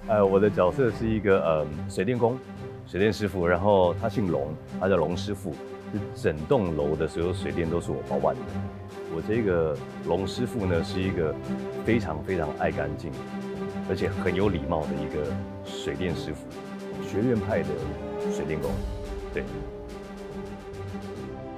我的角色是一个水电工，水电师傅，然后他姓龙，他叫龙师傅，是整栋楼的所有水电都是我包办的。我这个龙师傅呢，是一个非常非常爱干净，而且很有礼貌的一个水电师傅，学院派的水电工，对。